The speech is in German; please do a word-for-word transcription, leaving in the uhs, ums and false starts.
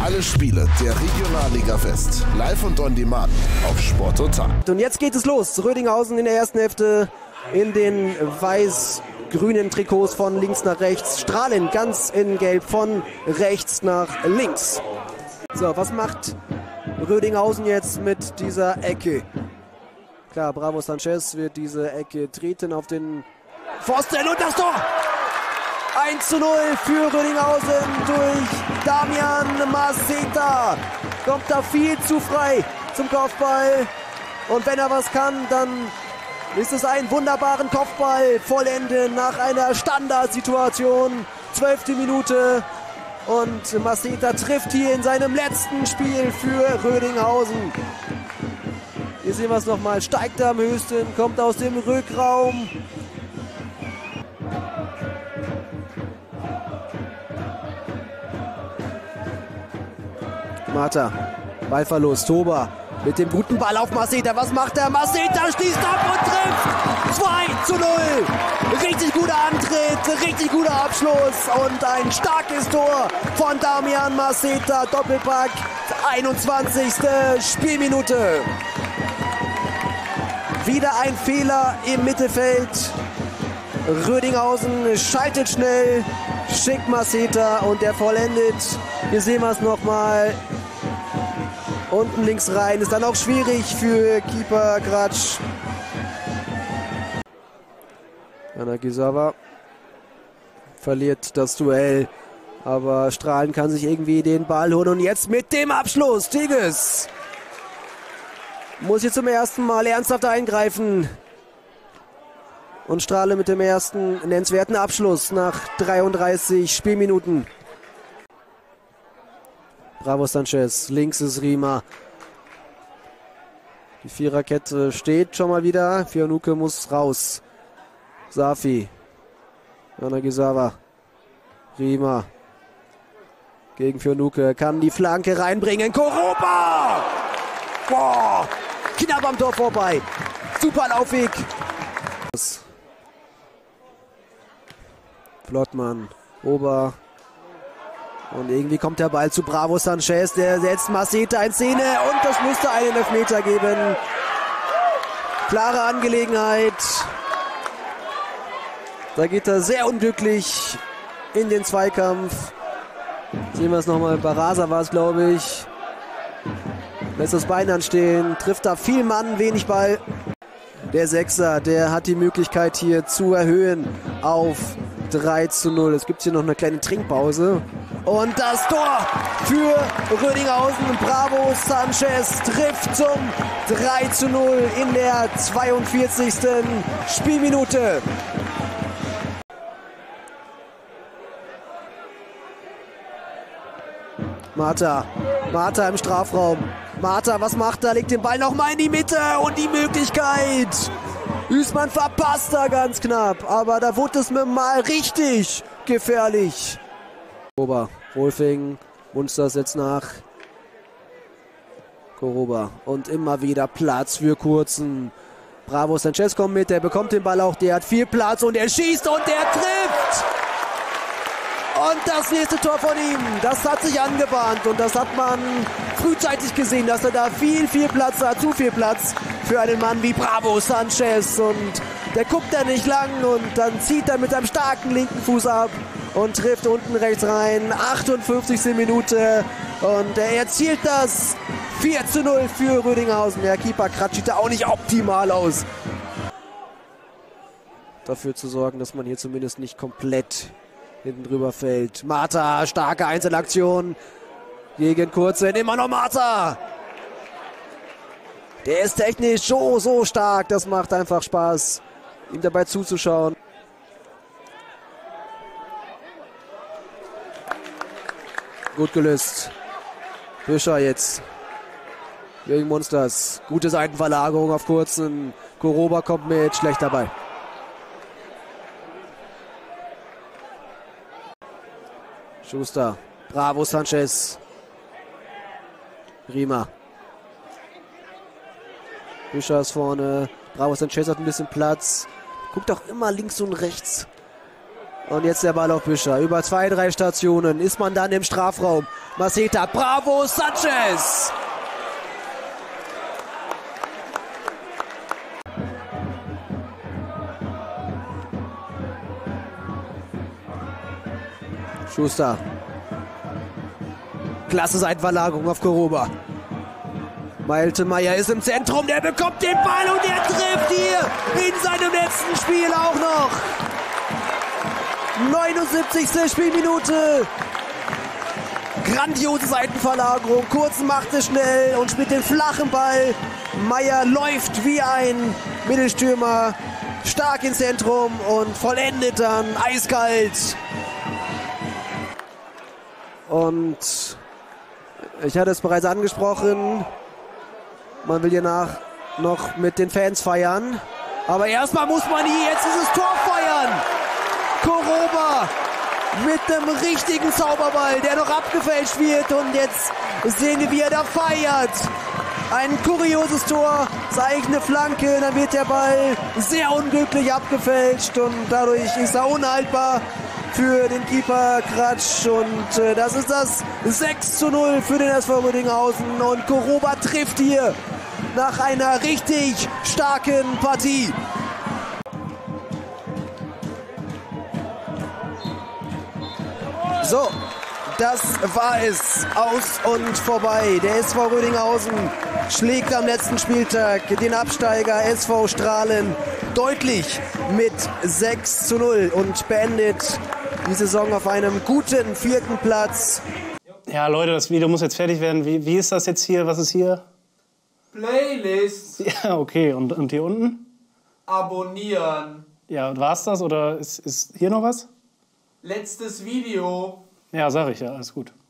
Alle Spiele der Regionalliga West, live und on demand auf Sport Total. Und jetzt geht es los. Rödinghausen in der ersten Hälfte in den weiß-grünen Trikots von links nach rechts. Strahlen ganz in gelb von rechts nach links. So, was macht Rödinghausen jetzt mit dieser Ecke? Klar, Bravo Sanchez wird diese Ecke treten auf den Pfosten und das Tor! eins zu null für Rödinghausen durch Damian Maceta. Kommt da viel zu frei zum Kopfball. Und wenn er was kann, dann ist es einen wunderbaren Kopfball vollenden nach einer Standardsituation. Zwölfte Minute. Und Maceta trifft hier in seinem letzten Spiel für Rödinghausen. Hier sehen wir es nochmal. Steigt am höchsten, kommt aus dem Rückraum. Marta, Ballverlust, Toba mit dem guten Ball auf Maceta. Was macht er? Maceta schließt ab und trifft. zwei zu null. Richtig guter Antritt, richtig guter Abschluss und ein starkes Tor von Damian Maceta. Doppelpack, einundzwanzigste Spielminute. Wieder ein Fehler im Mittelfeld. Rödinghausen schaltet schnell, schickt Maceta und der vollendet. Hier sehen wir es nochmal. Unten links rein. Ist dann auch schwierig für Keeper Gratsch. Yanagisawa verliert das Duell. Aber Strahlen kann sich irgendwie den Ball holen. Und jetzt mit dem Abschluss. Tigges muss hier zum ersten Mal ernsthaft eingreifen. Und Strahle mit dem ersten nennenswerten Abschluss nach dreiunddreißig Spielminuten. Bravo Sanchez, links ist Rima. Die Viererkette steht schon mal wieder. Fionuke muss raus. Safi. Yanagisawa. Rima. Gegen Fionuke. Kann die Flanke reinbringen. Koroba! Boah! Knapp am Tor vorbei. Super Laufweg. Flottmann. Ober. Und irgendwie kommt der Ball zu Bravo Sanchez, der setzt Maceta in Szene und das müsste einen Elfmeter geben. Klare Angelegenheit. Da geht er sehr unglücklich in den Zweikampf. Sehen wir es nochmal, Barasa war es, glaube ich. Lässt das Bein anstehen, trifft da viel Mann, wenig Ball. Der Sechser, der hat die Möglichkeit hier zu erhöhen auf drei zu null. Es gibt hier noch eine kleine Trinkpause. Und das Tor für Rödinghausen. Bravo Sanchez trifft zum drei zu null in der zweiundvierzigsten Spielminute. Marta, Marta im Strafraum. Marta, was macht er? Legt den Ball nochmal in die Mitte und die Möglichkeit. Hüßmann verpasst da ganz knapp, aber da wurde es mir mal richtig gefährlich. Ober, Wolfing, Munster setzt nach. Koroba und immer wieder Platz für Kurzen. Bravo Sanchez kommt mit, der bekommt den Ball auch, der hat viel Platz und er schießt und der trifft. Und das nächste Tor von ihm, das hat sich angebahnt und das hat man frühzeitig gesehen, dass er da viel, viel Platz hat, zu viel Platz für einen Mann wie Bravo Sanchez. Und der guckt da nicht lang und dann zieht er mit seinem starken linken Fuß ab und trifft unten rechts rein. achtundfünfzigste Minute und er erzielt das vier zu null für Rödinghausen. Der Keeper Gratsch sieht da auch nicht optimal aus. Dafür zu sorgen, dass man hier zumindest nicht komplett hinten drüber fällt. Marta, starke Einzelaktion gegen Kurzen. Immer noch Marta. Der ist technisch so, so stark. Das macht einfach Spaß, ihm dabei zuzuschauen. Gut gelöst. Fischer jetzt. Gegen Munsters. Gute Seitenverlagerung auf Kurzen. Koroba kommt mit. Schlecht dabei. Schuster. Bravo Sanchez. Rima. Fischer ist vorne. Bravo Sanchez hat ein bisschen Platz. Guckt auch immer links und rechts. Und jetzt der Ball auf Büscher. Über zwei, drei Stationen ist man dann im Strafraum. Maceta, bravo, Sanchez! Schuster. Klasse Seitenverlagerung auf Koroba. Malte Meyer ist im Zentrum, der bekommt den Ball und der trifft hier in seinem letzten Spiel auch noch. neunundsiebzigste Spielminute. Grandiose Seitenverlagerung, Kurzen macht es schnell und spielt den flachen Ball. Meyer läuft wie ein Mittelstürmer, stark ins Zentrum und vollendet dann eiskalt. Und ich hatte es bereits angesprochen, man will hier nach noch mit den Fans feiern. Aber erstmal muss man hier jetzt dieses Tor feiern. Koroba mit einem richtigen Zauberball, der noch abgefälscht wird. Und jetzt sehen wir, wie er da feiert. Ein kurioses Tor, ist eigentlich eine Flanke, dann wird der Ball sehr unglücklich abgefälscht. Und dadurch ist er unhaltbar für den Keeper Kratsch. Und äh, das ist das sechs zu null für den S V Rödinghausen. Und Koroba trifft hier nach einer richtig starken Partie. So, das war es. Aus und vorbei. Der S V Rödinghausen schlägt am letzten Spieltag den Absteiger S V Strahlen deutlich mit sechs zu null und beendet die Saison auf einem guten vierten Platz. Ja, Leute, das Video muss jetzt fertig werden. Wie, wie ist das jetzt hier? Was ist hier? Playlist. Ja, okay. Und, und hier unten? Abonnieren. Ja, war's das oder ist, ist hier noch was? Letztes Video. Ja, sag ich ja. Alles gut.